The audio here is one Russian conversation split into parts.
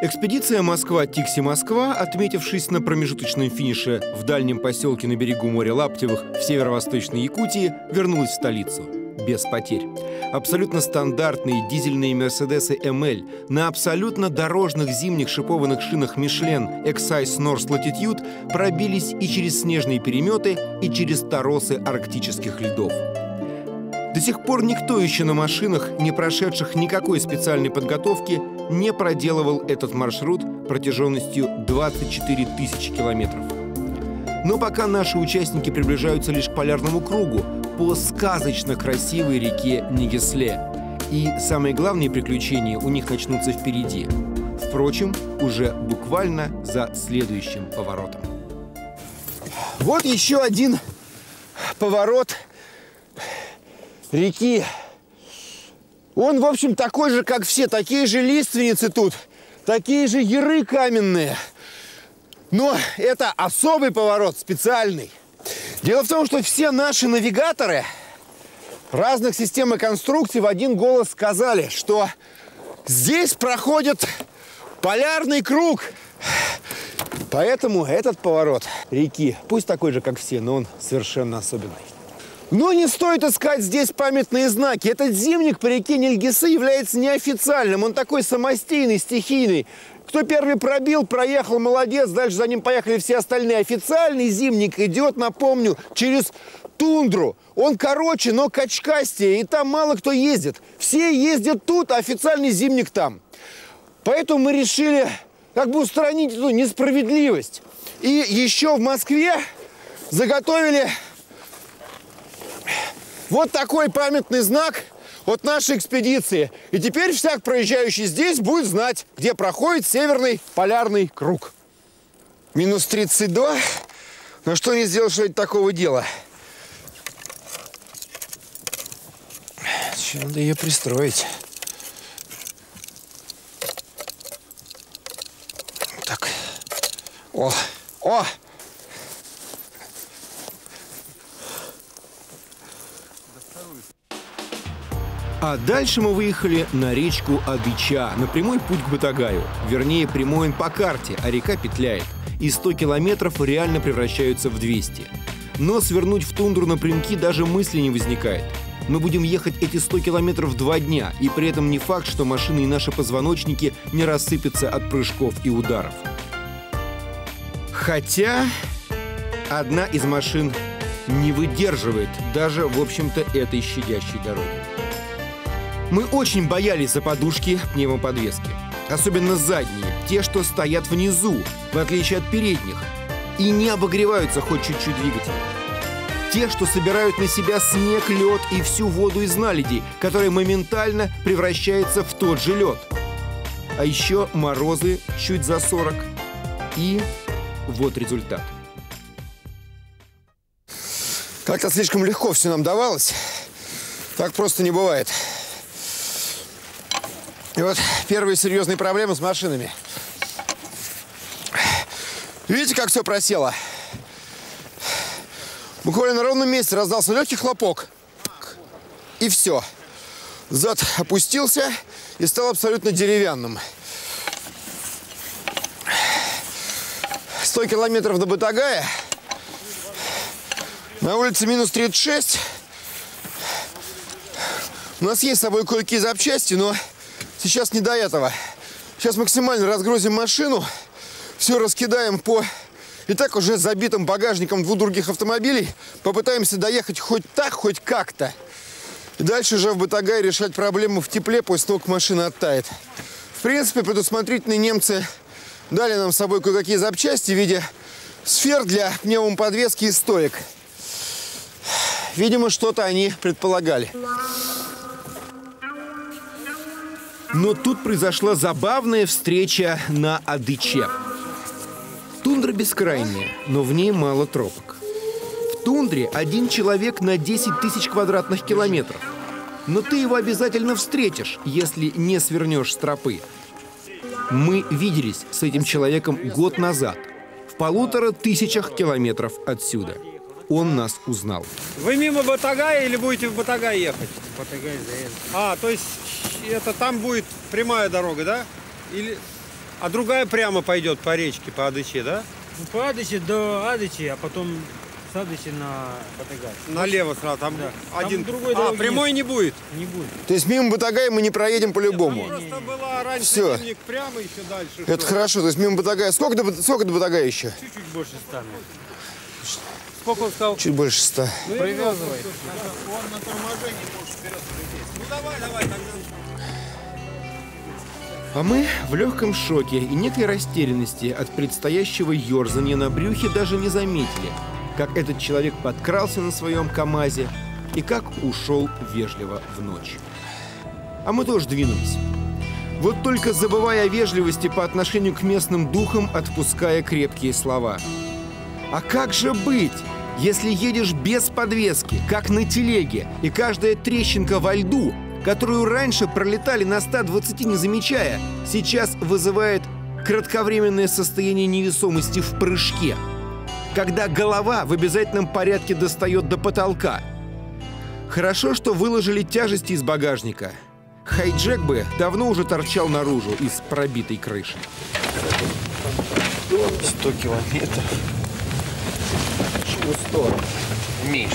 Экспедиция Москва-Тикси-Москва, отметившись на промежуточном финише в дальнем поселке на берегу моря Лаптевых в северо-восточной Якутии, вернулась в столицу. Без потерь. Абсолютно стандартные дизельные «Мерседесы МЛ» на абсолютно дорожных зимних шипованных шинах Michelin Excise North Latitude пробились и через снежные переметы, и через торосы арктических льдов. До сих пор никто еще на машинах, не прошедших никакой специальной подготовки, не проделывал этот маршрут протяженностью 24 тысячи километров. Но пока наши участники приближаются лишь к полярному кругу по сказочно красивой реке Нигесле. И самые главные приключения у них начнутся впереди. Впрочем, уже буквально за следующим поворотом. Вот еще один поворот реки. Он, в общем, такой же, как все. Такие же лиственницы тут, такие же яры каменные. Но это особый поворот, специальный. Дело в том, что все наши навигаторы разных систем и конструкций в один голос сказали, что здесь проходит полярный круг. Поэтому этот поворот реки, пусть такой же, как все, но он совершенно особенный. Но не стоит искать здесь памятные знаки. Этот зимник по реке Нильгисы является неофициальным. Он такой самостийный, стихийный. Кто первый пробил, проехал, молодец. Дальше за ним поехали все остальные. Официальный зимник идет, напомню, через тундру. Он короче, но качкастее. И там мало кто ездит. Все ездят тут, а официальный зимник там. Поэтому мы решили как бы устранить эту несправедливость. И еще в Москве заготовили вот такой памятный знак от нашей экспедиции. И теперь всяк проезжающий здесь будет знать, где проходит северный полярный круг. Минус 32. Но что не сделать, что это такого дела? Сейчас надо ее пристроить. Так. О! О! А дальше мы выехали на речку Адыча, на прямой путь к Батагаю. Вернее, прямой он по карте, а река петляет. И 100 километров реально превращаются в 200. Но свернуть в тундру напрямки даже мысли не возникает. Мы будем ехать эти 100 километров 2 дня, и при этом не факт, что машины и наши позвоночники не рассыпятся от прыжков и ударов. Хотя одна из машин не выдерживает даже, в общем-то, этой щадящей дороги. Мы очень боялись за подушки пневмоподвески. Особенно задние, те, что стоят внизу, в отличие от передних, и не обогреваются хоть чуть-чуть двигателем. Те, что собирают на себя снег, лед и всю воду из наледей, которая моментально превращается в тот же лед. А еще морозы чуть за 40. И вот результат. Как-то слишком легко все нам давалось. Так просто не бывает. И вот первые серьезные проблемы с машинами. Видите, как все просело? Буквально на ровном месте раздался легкий хлопок. И все. Зад опустился и стал абсолютно деревянным. 100 километров до Батагая. На улице минус 36. У нас есть с собой кое-какие запчасти, но сейчас не до этого. Сейчас максимально разгрузим машину, все раскидаем по и так уже забитым багажником 2 других автомобилей. Попытаемся доехать хоть так, хоть как-то. И дальше уже в Батагае решать проблему в тепле, после того, как машина оттает. В принципе, предусмотрительные немцы дали нам с собой кое-какие запчасти в виде сфер для пневмоподвески и стоек. Видимо, что-то они предполагали. Но тут произошла забавная встреча на Адыче. Тундра бескрайняя, но в ней мало тропок. В тундре один человек на 10 тысяч квадратных километров. Но ты его обязательно встретишь, если не свернешь с тропы. Мы виделись с этим человеком год назад, в 1500 километров отсюда. Он нас узнал. Вы мимо Батагая или будете в Батагай ехать? Батагай заедем. А, то есть это там будет прямая дорога, да? Или... А другая прямо пойдет по речке, по Адыче, да? Ну, по Адыче до Адычи, а потом с Адычи на Батагай. Налево сразу, там Да. один. Там другой дороги прямой не будет? Не будет. То есть мимо Батагая мы не проедем по-любому? Просто была раньше Всё. дневник прямо, еще дальше. Это хорошо, то есть мимо Батагая. Сколько до Батагая еще? Чуть-чуть больше 100 метров. Сколько он сказал? Чуть больше 100. Привязывай. Он на торможении может вперед полететь. Ну давай, тогда. А мы в легком шоке и некой растерянности от предстоящего ерзания на брюхе даже не заметили, как этот человек подкрался на своем КамАЗе и как ушел вежливо в ночь. А мы тоже двинулись. Вот только забывая о вежливости по отношению к местным духам, отпуская крепкие слова. А как же быть, если едешь без подвески, как на телеге, и каждая трещинка во льду, которую раньше пролетали на 120 не замечая, сейчас вызывает кратковременное состояние невесомости в прыжке, когда голова в обязательном порядке достает до потолка. Хорошо, что выложили тяжести из багажника. Хайджек бы давно уже торчал наружу из пробитой крыши. 100 километров. Чего 100? Меньше.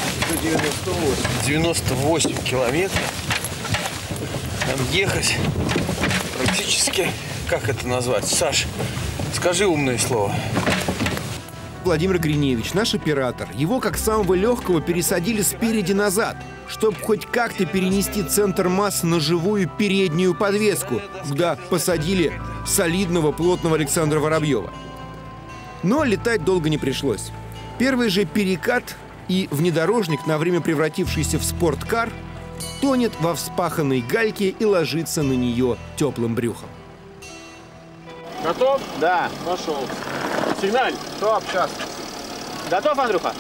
98 километров. Там ехать практически, как это назвать? Саш, скажи умное слово. Владимир Гриневич, наш оператор, его как самого легкого пересадили спереди назад, чтобы хоть как-то перенести центр массы на живую переднюю подвеску, куда посадили солидного плотного Александра Воробьева. Но летать долго не пришлось. Первый же перекат и внедорожник, на время превратившийся в спорткар, тонет во вспаханной гальке и ложится на нее теплым брюхом. Готов? Да. Пошел. Сигналь. Стоп, сейчас. Готов, Андрюха?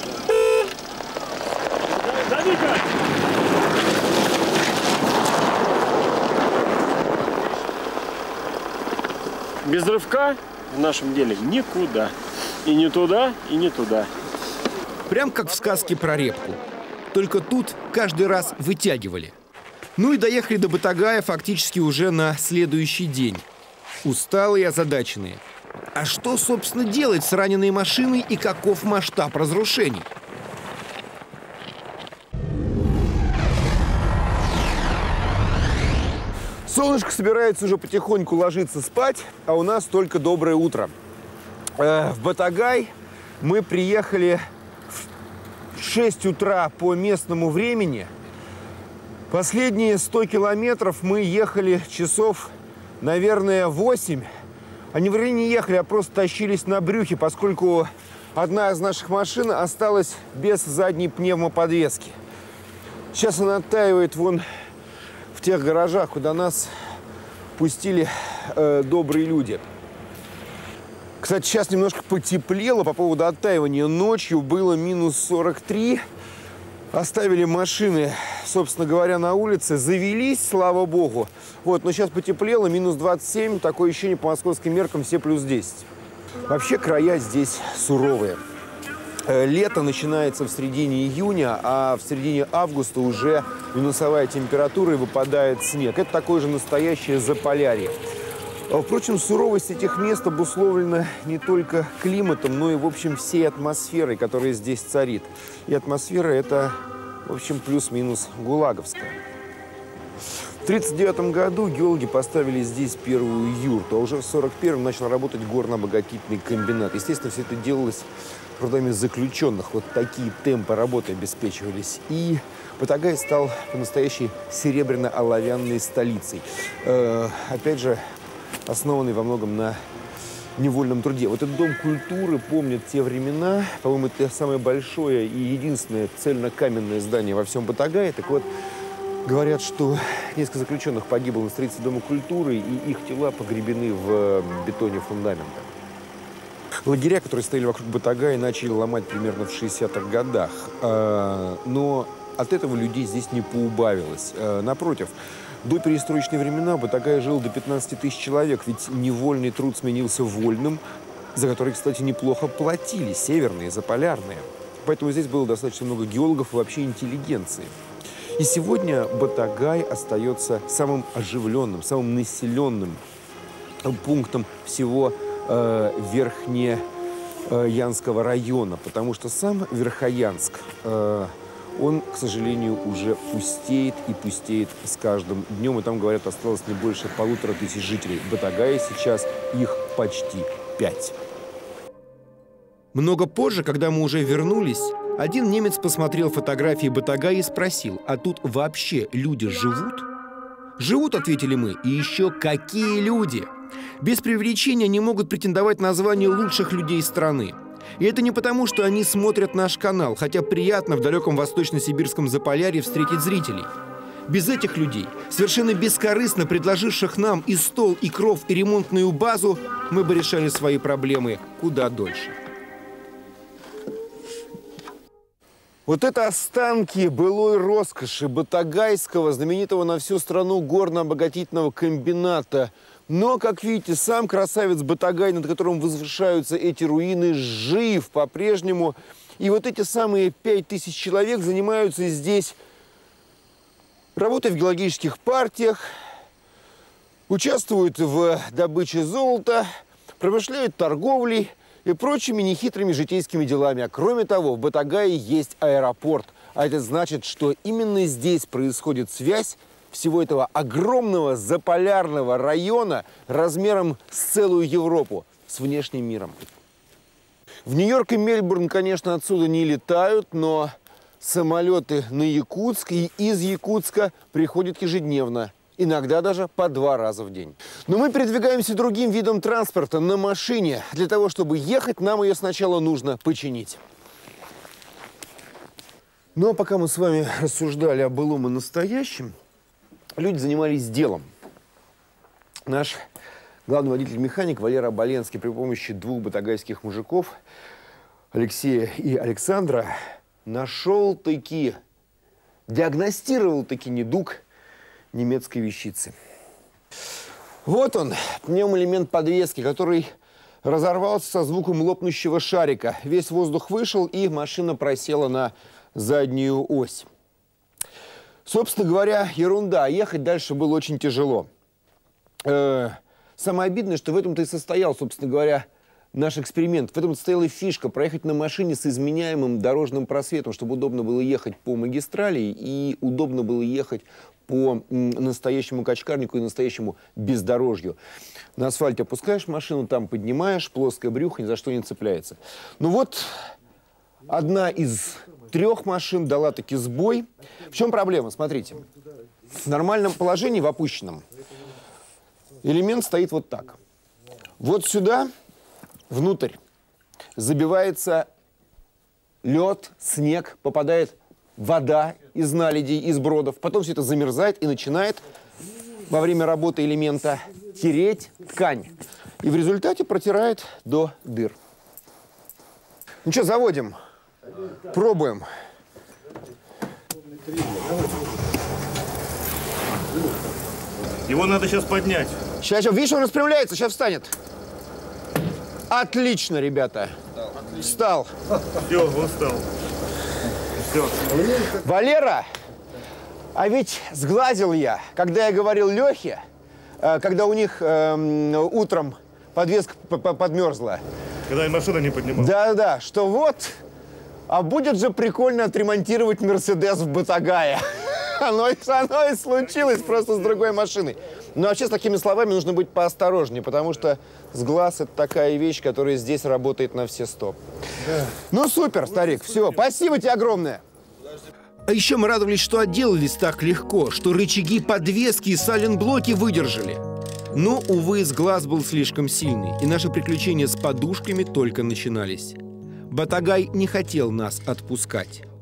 Дави-ка! Без рывка в нашем деле никуда. И не туда, и не туда. Прям как в сказке про репку. Только тут каждый раз вытягивали. Ну и доехали до Батагая фактически уже на следующий день. Усталые и озадаченные. А что, собственно, делать с раненой машиной и каков масштаб разрушений? Солнышко собирается уже потихоньку ложиться спать, а у нас только доброе утро. В Батагай мы приехали в 6 утра по местному времени. Последние 100 километров мы ехали часов, наверное, 8. Они вроде не ехали, а просто тащились на брюхе, поскольку одна из наших машин осталась без задней пневмоподвески. Сейчас она оттаивает вон в тех гаражах, куда нас пустили добрые люди. Кстати, сейчас немножко потеплело по поводу оттаивания. Ночью было минус 43. Оставили машины, собственно говоря, на улице. Завелись, слава богу. Вот, но сейчас потеплело, минус 27. Такое ощущение по московским меркам все плюс 10. Вообще края здесь суровые. Лето начинается в середине июня, а в середине августа уже минусовая температура и выпадает снег. Это такое же настоящее заполярье. Впрочем, суровость этих мест обусловлена не только климатом, но и, в общем, всей атмосферой, которая здесь царит. И атмосфера эта, в общем, плюс-минус гулаговская. В 1939 году геологи поставили здесь первую юрту, а уже в 1941 начал работать горно-обогатительный комбинат. Естественно, все это делалось трудами заключенных. Вот такие темпы работы обеспечивались. И Батагай стал по-настоящей серебряно-оловянной столицей. Опять же, основанный во многом на невольном труде. Вот этот дом культуры помнит те времена. По-моему, это самое большое и единственное цельнокаменное здание во всем Батагае. Так вот, говорят, что несколько заключенных погибло на строительстве дома культуры, и их тела погребены в бетоне фундамента. Лагеря, которые стояли вокруг Батагая, начали ломать примерно в 60-х годах. Но от этого людей здесь не поубавилось. Напротив, до перестроечные времена в Батагае жило до 15 тысяч человек, ведь невольный труд сменился вольным, за который, кстати, неплохо платили северные, заполярные. Поэтому здесь было достаточно много геологов и вообще интеллигенции. И сегодня Батагай остается самым оживленным, самым населенным пунктом всего Верхнеянского района, потому что сам Верхоянск, он, к сожалению, уже пустеет и пустеет с каждым днем. И там, говорят, осталось не больше 1500 жителей. В Батагае сейчас их почти 5. Много позже, когда мы уже вернулись, один немец посмотрел фотографии Батагая и спросил: а тут вообще люди живут? «Живут», — ответили мы, — «и еще какие люди! Без преувеличения не могут претендовать на звание лучших людей страны. И это не потому, что они смотрят наш канал, хотя приятно в далеком восточно-сибирском Заполярье встретить зрителей. Без этих людей, совершенно бескорыстно предложивших нам и стол, и кров, и ремонтную базу, мы бы решали свои проблемы куда дольше». Вот это останки былой роскоши Батагайского, знаменитого на всю страну горно-обогатительного комбината. Но, как видите, сам красавец Батагай, над которым возвышаются эти руины, жив по-прежнему. И вот эти самые 5000 человек занимаются здесь работой в геологических партиях, участвуют в добыче золота, промышляют торговлей и прочими нехитрыми житейскими делами. А кроме того, в Батагае есть аэропорт. А это значит, что именно здесь происходит связь всего этого огромного заполярного района размером с целую Европу с внешним миром. В Нью-Йорк и Мельбурн, конечно, отсюда не летают, но самолеты на Якутск и из Якутска приходят ежедневно. Иногда даже по 2 раза в день. Но мы передвигаемся другим видом транспорта, на машине. Для того, чтобы ехать, нам ее сначала нужно починить. Ну а пока мы с вами рассуждали о былом и настоящем, люди занимались делом. Наш главный водитель-механик Валера Оболенский при помощи 2 батагайских мужиков, Алексея и Александра, нашел-таки, диагностировал-таки недуг немецкой вещицы. Вот он, пневмоэлемент подвески, который разорвался со звуком лопнущего шарика. Весь воздух вышел, и машина просела на заднюю ось. Собственно говоря, ерунда. Ехать дальше было очень тяжело. Самое обидное, что в этом-то и состоял, собственно говоря, наш эксперимент. В этом состояла фишка – проехать на машине с изменяемым дорожным просветом, чтобы удобно было ехать по магистрали и удобно было ехать по настоящему качкарнику и настоящему бездорожью. На асфальте опускаешь машину, там поднимаешь, плоское брюхо, ни за что не цепляется. Ну вот, одна из 3 машин дала таки сбой. В чем проблема? Смотрите. В нормальном положении, в опущенном, элемент стоит вот так. Вот сюда, внутрь, забивается лед, снег, попадает вода из наледей, из бродов. Потом все это замерзает и начинает во время работы элемента тереть ткань. И в результате протирает до дыр. Ну что, заводим. Пробуем. Его надо сейчас поднять. Сейчас, видишь, он распрямляется, сейчас встанет. Отлично, ребята. Встал. Все, он встал. Все. Валера, а ведь сглазил я, когда я говорил Лехе, когда у них утром подвеска подмерзла. Когда я машину не поднимал. Да-да, что вот, а будет же прикольно отремонтировать Мерседес в Батагае. Оно и случилось, просто с другой машиной. Но вообще с такими словами нужно быть поосторожнее, потому что сглаз – это такая вещь, которая здесь работает на все 100. Да. Ну супер, старик, все, спасибо тебе огромное. А еще мы радовались, что отделались так легко, что рычаги подвески и сайлент-блоки выдержали. Но, увы, сглаз был слишком сильный, и наши приключения с подушками только начинались. Батагай не хотел нас отпускать.